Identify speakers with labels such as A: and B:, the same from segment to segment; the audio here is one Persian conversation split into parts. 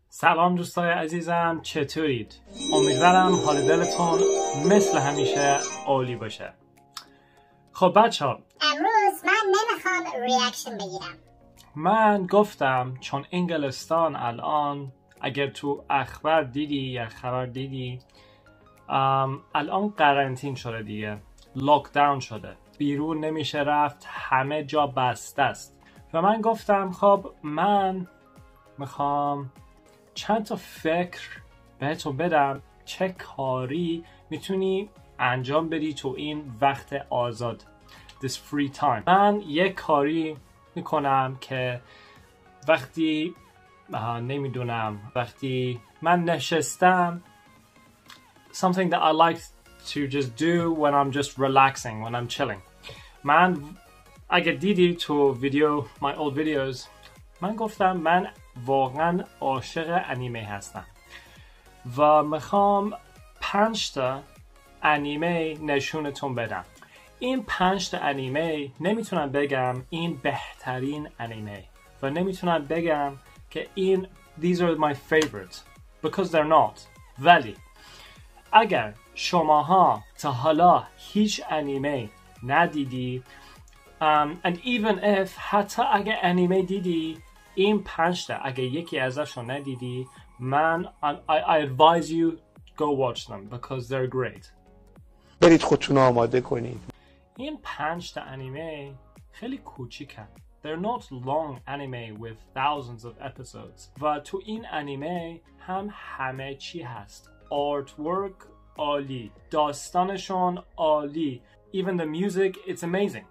A: سلام دوستای عزیزم، چطورید؟ امیدوارم حال دلتون مثل همیشه عالی باشه. خب بچه ها،
B: امروز من نمیخوام ریاکشن بگیرم.
A: من گفتم چون انگلستان الان اگر تو اخبار دیدی یا خبر دیدی الان قرنطین شده دیگه، لاکداون شده، بیرون نمیشه رفت، همه جا بسته است و من گفتم خب من میخوام چند تا فکر بهتون بدم چه کاری میتونی انجام بدی تو این وقت آزاد، this free time. من یک کاری میکنم که وقتی نمیدونم، وقتی من نشستم something that I like to just do when I'm just relaxing, when I'm chilling. من اگه دیدی تو ویدیو my old videos من گفتم من واقعا عاشق انیمه هستم و میخوام 5 تا انیمه نشونتون بدم. این 5 تا انیمه نمیتونم بگم این بهترین انیمه و نمیتونم بگم که این these are my favorite because they're not. ولی اگر شماها تا حالا هیچ انیمه ندیدی and even if حتی اگه انیمه دیدی این 5 تا اگه یکی ازشون ندیدی من I advise you go watch them because they're great.
C: برید خودتون آماده کنید.
A: این 5 تا انیمه خیلی کوچیکن. They're not long anime with thousands of episodes. و تو این انیمه همه چی هست. Artwork عالی، داستانشون عالی. Even the music, it's amazing.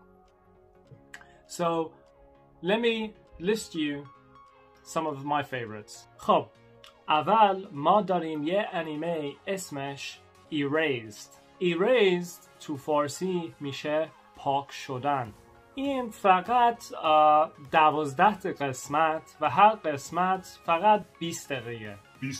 A: So let me list you some of my favorites. خب اول ما داریم یه انیمه اسمش Erased تو فارسی میشه پاک شدن. این فقط 12 قسمت و هر قسمت فقط 20 دقیقه.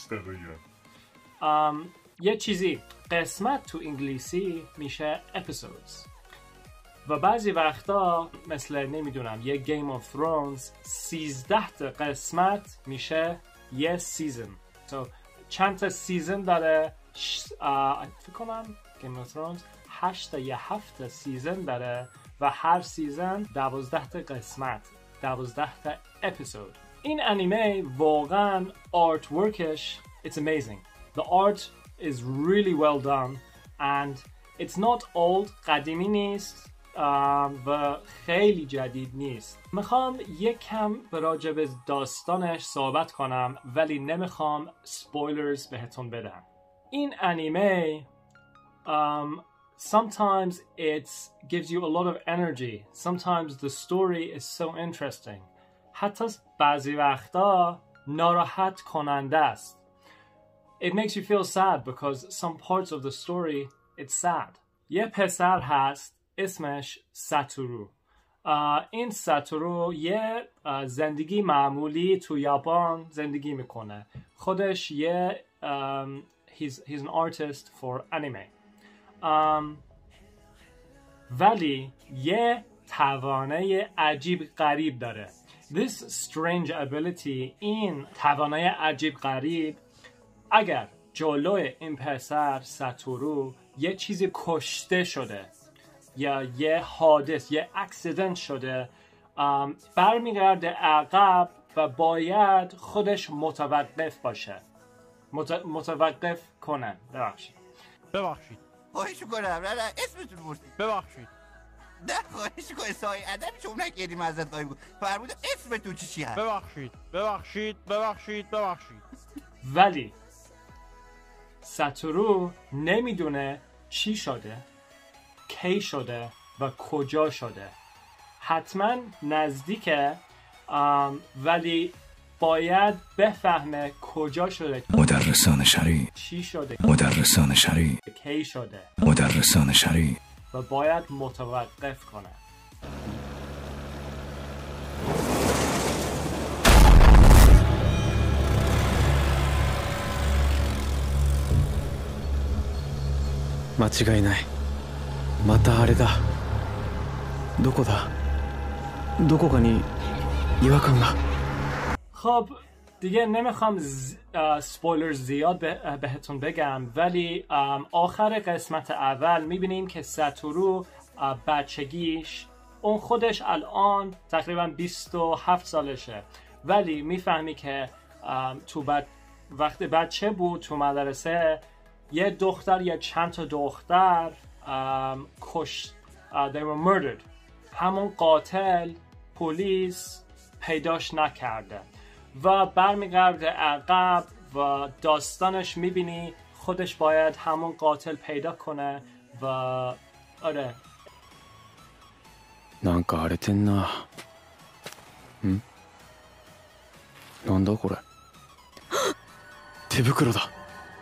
A: یه چیزی قسمت تو انگلیسی میشه episodes و بعضی وقتا مثل نمیدونم یه Game of Thrones 13 تا قسمت میشه یه سیزن. So چند تا سیزن داره؟ فکر کنم Game of Thrones 8 یا 7 سیزن داره و هر سیزن 12 تا قسمت، 12 تا اپیزود. این انیمه واقعا artworkش it's amazing. The art is really well done and it's not old، قدیمی نیست و خیلی جدید نیست. میخوام یک کم راجع به داستانش صحبت کنم ولی نمیخوام سپویلرز بهتون بدم. این انیمه sometimes it gives you a lot of energy. Sometimes the story is so interesting. حتی بعضی وقتا ناراحت کننده است. It makes you feel sad because some parts of the story it's sad. یه پسر هست اسمش ساتورو. این ساتورو یه زندگی معمولی تو یابان زندگی میکنه. خودش یه he's an artist for anime. ولی یه توانه عجیب غریب داره. This strange ability، این توانه عجیب غریب اگر جلوی این پسر ساتورو یه چیزی کشته شده یا یه حادث، یه اکسیدنت شده، برمیگرده عقب و باید خودش متوقف باشه، متوقف کنن.
D: ببخشید
E: خواهش میکنم. نه اسمتون پرسید.
D: ببخشید
E: نه خواهش میکنم سایه ادب شما نکردیم ازت خواهی بود. فرموده اسمتون چی هست؟
D: ببخشید
A: ولی ساتورو نمیدونه چی شده، کی شده و کجا شده. حتما نزدیکه ولی باید بفهمه کجا شده،
F: مدرسان شریع،
A: چی شده،
F: مدرسان شریع،
A: کی شده،
F: مدرسان شریع
A: و باید متوقف کنه.
G: 間違いない。またあれだ。どこだ。どこかに違和感が。
A: خب دیگه نمیخوام سپویلر زیاد بهتون بگم، ولی آخر قسمت اول میبینیم که ساتورو بچگیش اون خودش الان تقریبا 27 سالشه، ولی میفهمی که وقتی بچه بود تو مدرسه یه دختر یا چند تا دختر کشت. They were murdered. همون قاتل پلیس پیداش نکرده و برمیگرده عقب و داستانش میبینی خودش باید همون قاتل پیدا کنه و آره.
G: なんか荒れてんな。ん？なんだこれ。手袋だ。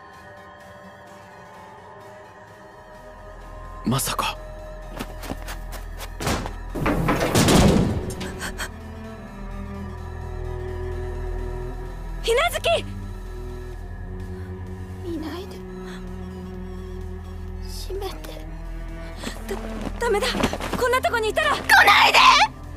G: まさか。
H: ひなずき！見ないで。閉めて。ダメだ。こんなとこにいたら。来ないで！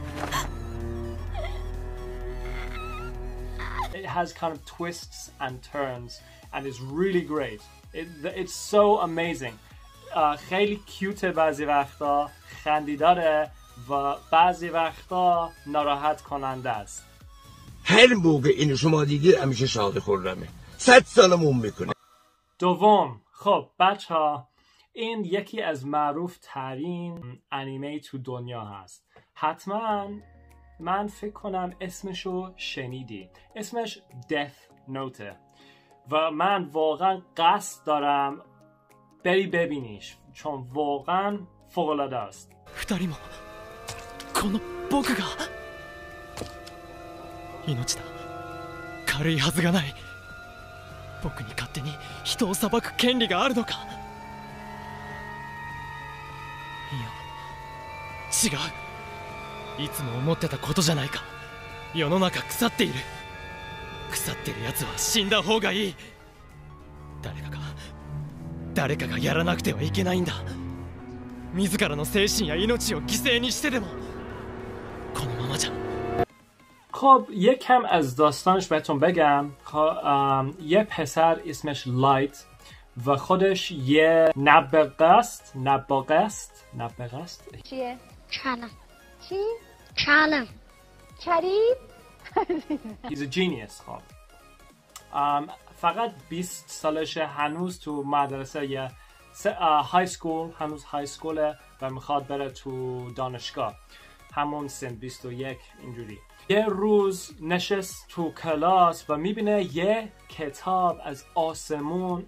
A: It has kind of twists and turns and it's really great. It's so amazing. خیلی کیوته بعضی وقتا، خندیداره و بعضی وقتا ناراحت کننده است.
I: هر موقع اینو شما دیدید همیشه شاد خورمه. 100 سالمون میکنه.
A: دوم، خب بچه ها، این یکی از معروف ترین انیمه تو دنیا هست. حتما من فکر کنم اسمشو شنیدی. اسمش Death Note و من واقعا قصد دارم بری ببینیش چون واقعا فوق‌العاده است.
G: 二人もこの僕が命だ。軽いはずがない。僕に勝手に人を裁く権利があるのか。いや違う。いつも思ってたことじゃないか。世の中腐っている。腐ってるやつは死んだ方がいい。誰かがやらなくてはいけないんだ。自らの精神や命を犠牲にしてでもこのままじゃ。
A: خب یک کم از داستانش بهتون بگم. یه پسر اسمش لایت و خودش یه نبغست.
B: چیه؟ کلم. چی؟ کلم. کریم؟
A: He's a genius. خب فقط 20 سالشه، هنوز تو مدرسه یه های سکول، هنوز های سکوله و میخواد بره تو دانشگاه، همون سن 21 اینجوری. یه روز نشست تو کلاس و میبینه یه کتاب از آسمون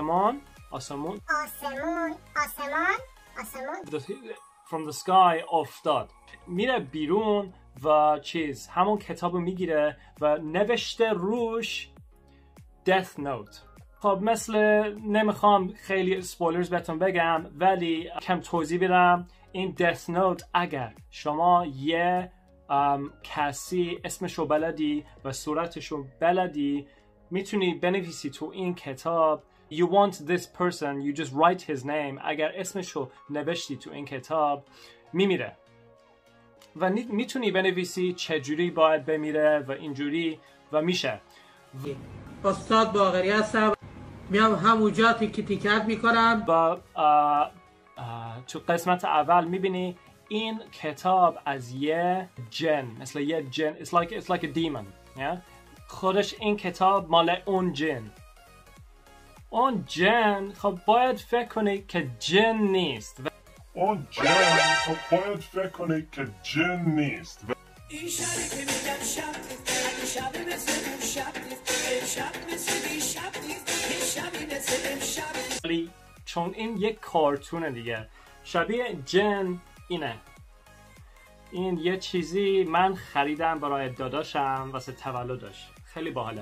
A: from the sky افتاد. میره بیرون و همون کتابو میگیره و نوشته روش Death Note. خب نمیخوام خیلی سپویلرز بهتون بگم ولی کم توضیح بدم. این Death Note اگر شما یه کسی اسمشو بلدی و صورتشو بلدی میتونی بنویسی تو این کتاب You want this person, you just write his name. اگر اسمشو نوشتی تو این کتاب میمیره و میتونی بنویسی چجوری باید بمیره و اینجوری و میشه.
J: استاد باقری هستم، میام همونجا تیکت میکنم
A: و تو قسمت اول میبینی این کتاب از یه جن، مثل یه جن، it's like a demon. خودش این کتاب مال اون جن. اون جن خب باید فکر کنی که جن نیست.
K: اون جن خب باید فکر کنی که جن نیست. این شبی که میگم شب نیست، اگه شبی مثل اون شب نیست، شب مثل این شب نیست، این شبی مثل این شب نیست.
A: چون این یک کارتونه دیگه، شبیه جن اینه. این یه چیزی من خریدم برای داداشم واسه تولدش، خیلی باحاله.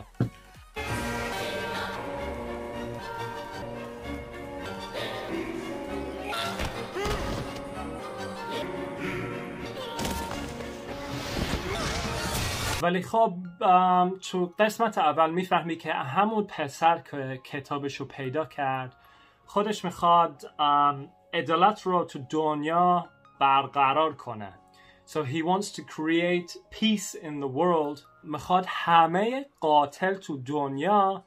A: ولی خب تو قسمت اول میفهمی که همون پسر که کتابشو پیدا کرد خودش میخواد عدالت رو تو دنیا برقرار کنه. So he wants to create peace in the world میخواد همه قاتل تو دنیا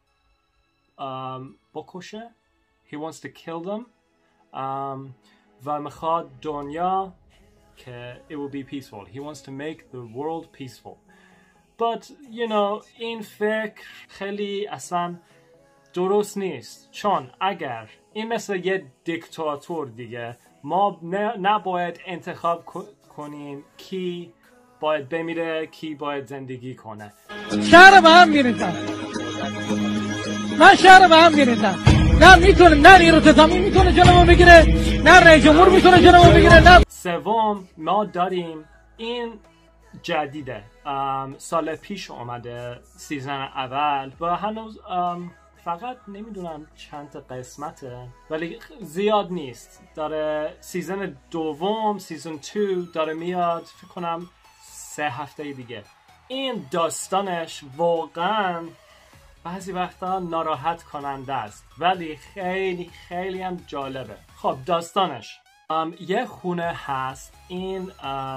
A: بکشه. He wants to kill them. و میخواد دنیا که it will be peaceful. He wants to make the world peaceful. But you know این فکر خیلی اصلا درست نیست، چون اگر این مثل یه دیکتاتور دیگه، ما نباید انتخاب کنیم کی باید بمیره کی باید زندگی کنه.
J: شهر به هم میریزم، من شهر به هم میریزم. نه میتونه، نه نیروی زمین میتونه جلومو بگیره، نه رئیس جمهور میتونه جلومو بگیره، نه.
A: سوم ما داریم این جدیده، سال پیش اومده سیزن اول و هنوز فقط نمیدونم چند تا قسمته ولی زیاد نیست. داره سیزن دوم، سیزن 2 داره میاد، فکر کنم 3 هفته دیگه. این داستانش واقعا بعضی وقتا ناراحت کننده است ولی خیلی خیلی هم جالبه. خب داستانش یه خونه هست، این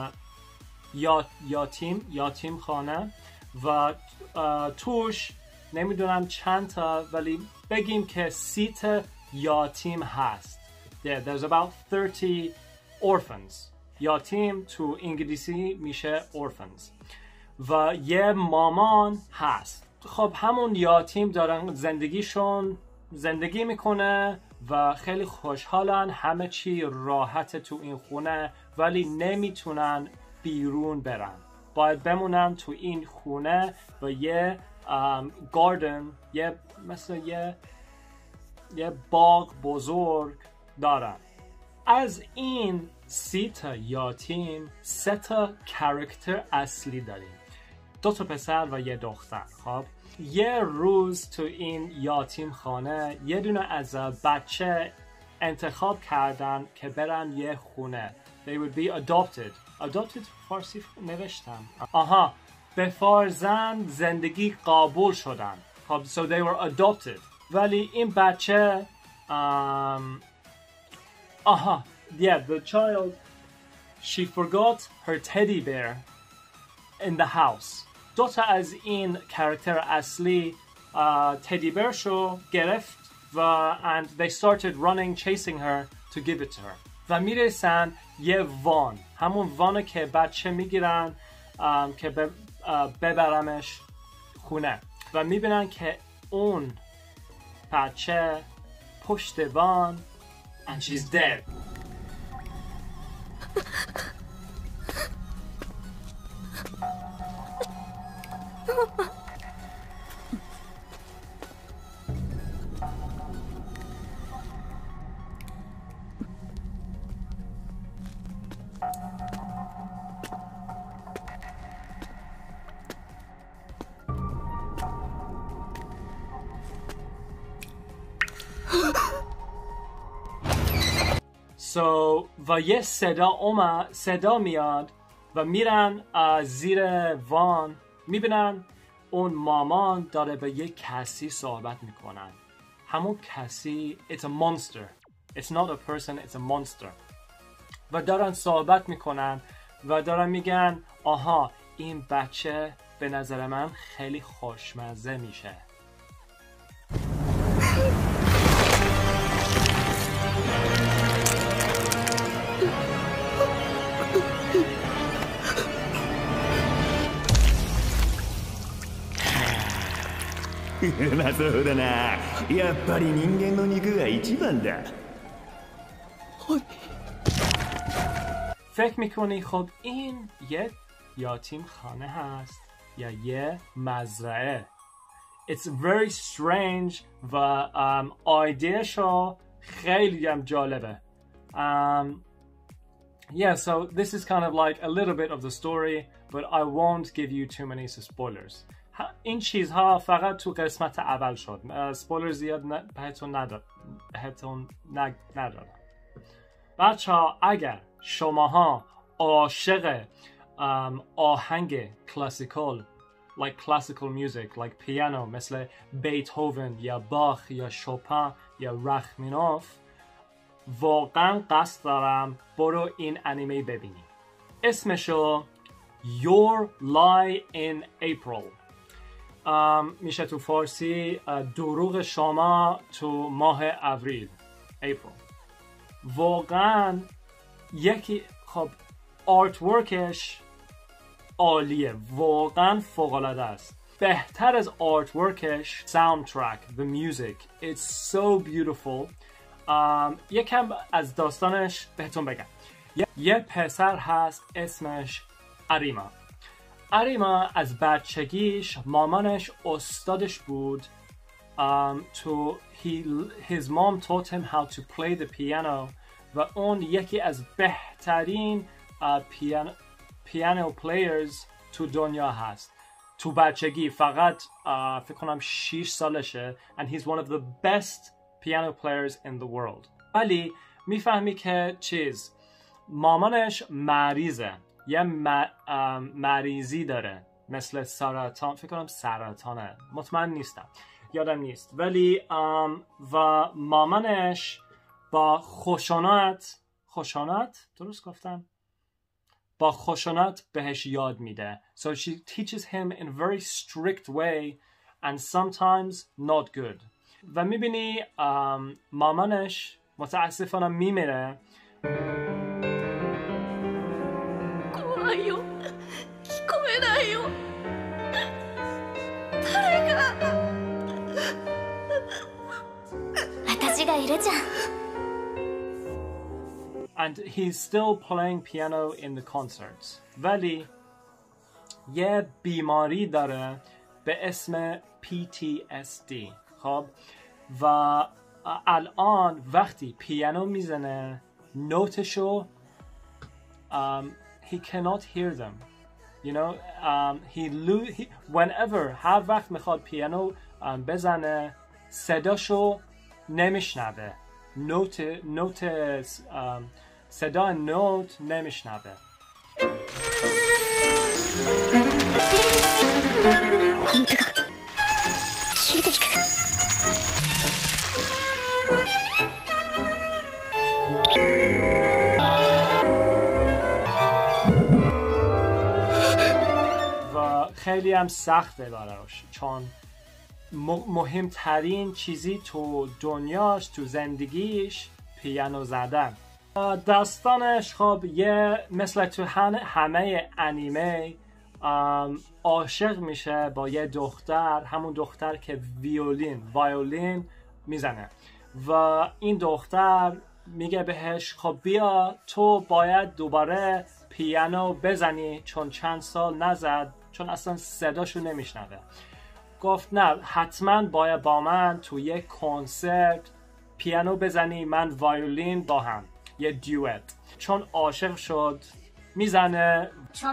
A: یاتیم خانه و توش نمیدونم چند تا ولی بگیم که 30 تا یاتیم هست. There's about 30 orphans. یاتیم تو انگلیسی میشه orphans. و یه مامان هست. خب همون یاتیم دارن زندگی میکنه و خیلی خوشحالن، همه چی راحت تو این خونه ولی نمیتونن بیرون برن، باید بمونن تو این خونه و یه گاردن، مثل یه باغ بزرگ دارن. از این 30 تا یاتیم 3 تا کاراکتر اصلی داریم، 2 تا پسر و یه دختر. خب یه روز تو این یاتیم خانه یه دونه از بچه انتخاب کردن که برن یه خونه. They would be adopted فارسی نوشتم. به فرزند زندگی قبول شدن. خب so they were adopted. ولی این بچه the child, she forgot her teddy bear in the house. 2 تا از این کاراکتر اصلی تدی بیر شو گرفت و and they started running chasing her to give it to her. و میرسن یه وان، همون وانه که بچه میگیرن که ببرمش خونه و میبینن که اون بچه پشت وان and she's dead. و یه صدا میاد و میرن زیر وان، میبینن اون مامان داره به یه کسی صحبت میکنن. همون کسی it's a monster, it's not a person, it's a monster. و دارن صحبت میکنن و دارن میگن این بچه به نظر من خیلی خوشمزه میشه.
L: まあそうだな、やっぱり人間の肉が一番だ。
A: فکر میکنی خب این یه یتیم خانه هست یا یه مزرعه؟ It's very strange و ایدهشو خیلی هم جالبه. Yeah, so this is kind of like a little bit of the story, but I won't give you too many spoilers. این چیزها فقط تو قسمت اول شد. سپویلر زیاد بهتون ندارم. بچه ها اگر شماها عاشق آهنگ کلاسیکال like classical music like piano مثل بیتهوون یا باخ یا شوپن یا رخمینوف، واقعا قصد دارم برو این انیمه ببینی. اسمشو Your Lie in April. میشه تو فارسی دروغ شما تو ماه اپریل. April. واقعا یکی خب آرت ورکش عالیه، واقعا فوق‌العاده است. بهتر از آرت ورکش soundtrack, the music, it's so beautiful. یکم از داستانش بهتون بگم. یه پسر هست اسمش اریما. اریما از بچگیش مامانش استادش بود. His mom taught him how to play the piano و اون یکی از بهترین piano players تو دنیا هست. تو بچگی فقط فکر کنم 6 سالشه and he's one of the best piano players in the world. ولی میفهمی که مامانش مریضه، یه مریضی داره مثل سرطان، فکر کنم سرطانه، مطمئن نیستم، یادم نیست. ولی و مامانش با خشونت درست گفتم؟ با خشونت بهش یاد میده. So she teaches him in a very strict way and sometimes not good. و میبینی مامانش متاسفانه میمیره. And he's still playing piano in the concerts. ولی یه بیماری داره به اسم PTSD. خب و الان وقتی پیانو میزنه نوتشو he cannot hear them. You know, whenever هر وقت میخواد پیانو بزنه صداشو نمیشنوه. صدا نوت نمیشنوه. و خیلی هم سخته براش، چون مهمترین چیزی تو دنیاش، تو زندگیش پیانو زدن. داستانش خب یه مثل تو همه انیمه عاشق میشه با یه دختر، همون دختر که ویولین میزنه و این دختر میگه بهش خب بیا تو باید دوباره پیانو بزنی، چون چند سال نزد، چون اصلا صداشو نمیشنوه. گفت نه، حتما باید با من تو یک کنسرت پیانو بزنی، من وایولین با هم، یه دیوت. چون عاشق شد میزنه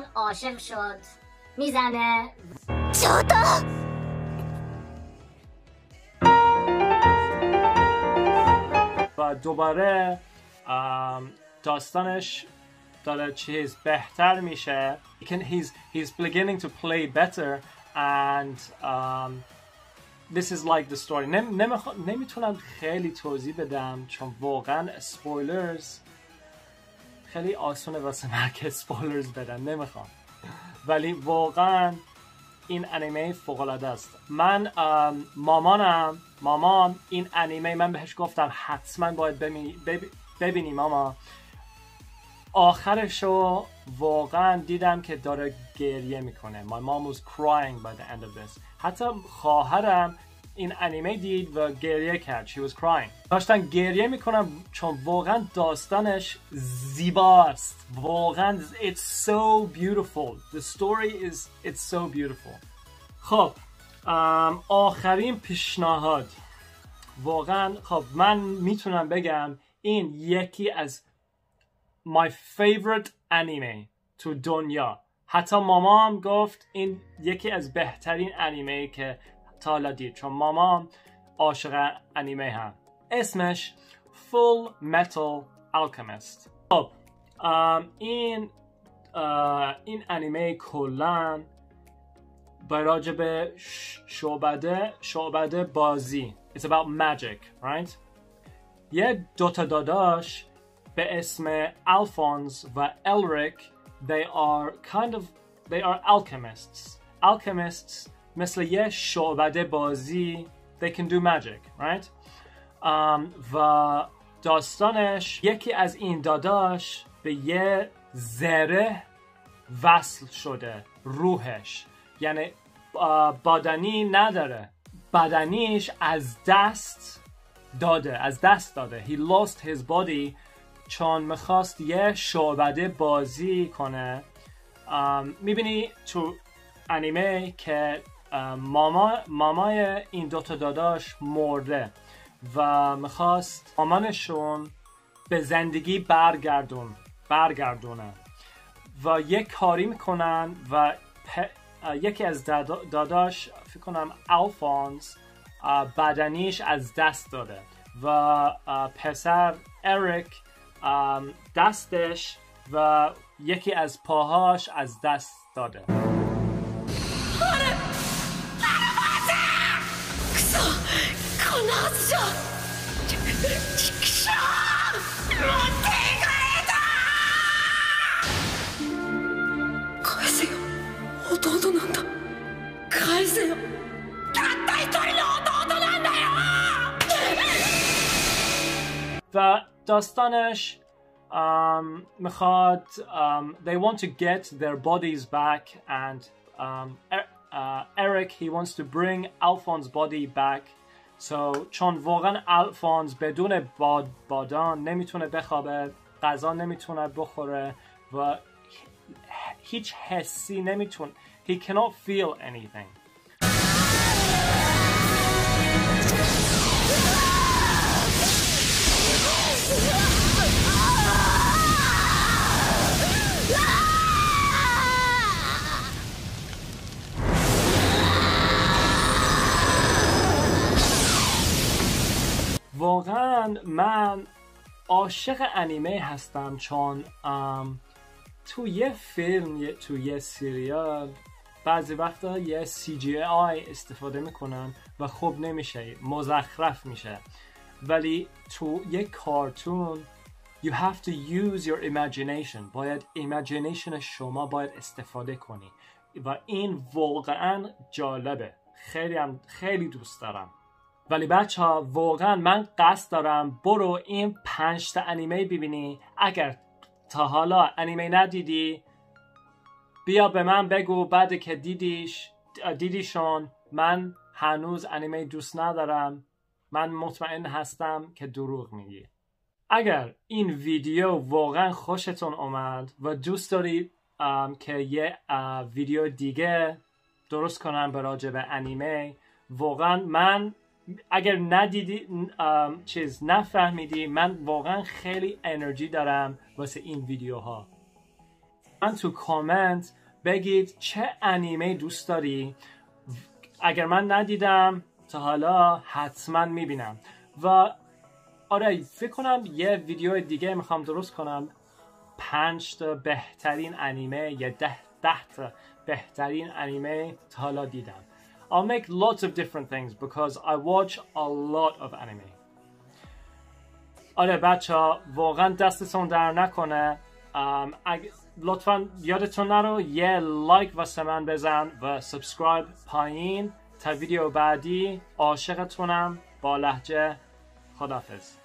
A: و دوباره داستانش داره بهتر میشه. He's beginning to play better and this is like the story. نمیتونم خیلی توضیح بدم چون واقعا spoilers خیلی آسونه واسه من که spoilers بدم، نمیخوام. ولی واقعا این انیمه فوق‌العاده است. من مامان این انیمه، من بهش گفتم حتما باید ببینی ماما. آخرشو واقعا دیدم که داره گریه میکنه. My mom was crying by the end of this. حتی خواهرم این انیمه دید و گریه کرد. She was crying. داشتن گریه میکنم چون واقعا داستانش زیباست. واقعا it's so beautiful. The story is it's so beautiful. خب آخرین پیشنهاد، واقعا خب من میتونم بگم این یکی از my favorite anime تو دنیا. حتی مامام گفت این یکی از بهترین انیمه که تا حالا دید، چون مامام عاشق انیمه هم. اسمش Full Metal Alchemist. خب این انیمه کلن راجع به شعبده بازی. It's about magic, right? یه دوتا داداش به اسم Alphonse و Elric. They are kind of they are alchemists. Alchemists مثل یه شعبده بازی they can do magic, right? و داستانش یکی از این داداش به یه زره وصل شده روحش، یعنی بدنی نداره، بدنیش از دست داده. He lost his body چون میخواست یه شعبده بازی کنه. میبینی تو انیمه که مامای این دوتا داداش مرده و میخواست مامانشون به زندگی برگردونه و یک کاری میکنن و یکی از داداش فکر کنم آلفونس بدنیش از دست داده و پسر اریک دستش و یکی از پاهاش از دست داده. و داستانش میخواد they want to get their bodies back and Eric he wants to bring Alphonse's body back. So چون واقعا الفونس بدون بادان نمیتونه بخوابه، غذا نمیتونه بخوره و هیچ حسی نمیتونه. He cannot feel anything. واقعا من عاشق انیمه هستم چون تو یه فیلم تو یه سریال بعضی وقتا یه CGI استفاده میکنن و خوب نمیشه، مزخرف میشه، ولی تو یه کارتون you have to use your imagination. باید imagination شما باید استفاده کنی و این واقعا جالبه. خیلی دوست دارم. ولی بچه ها واقعا من قصد دارم برو این 5 تا انیمه ببینی. اگر تا حالا انیمه ندیدی بیا به من بگو بعد که دیدیشون. من هنوز انیمه دوست ندارم. من مطمئن هستم که دروغ میگی. اگر این ویدیو واقعا خوشتون اومد و دوست دارید که یه ویدیو دیگه درست کنم به راجع به انیمه، واقعا من اگر نفهمیدی من واقعا خیلی انرژی دارم واسه این ویدیوها. من تو کامنت بگید چه انیمه دوست داری. اگر من ندیدم تا حالا حتما میبینم. و آره فکر کنم یه ویدیو دیگه میخوام درست کنم 5 تا بهترین انیمه یا 10 تا بهترین انیمه تا حالا دیدم. I'll make lots of different things because I watch a lot of anime. آره بچه ها واقعا دستتون در نکنه. لطفا یادتون نرو یه لایک واسه من بزن و سابسکرایب پایین تا ویدیو بعدی. عاشقتونم با لهجه. خداحافظ.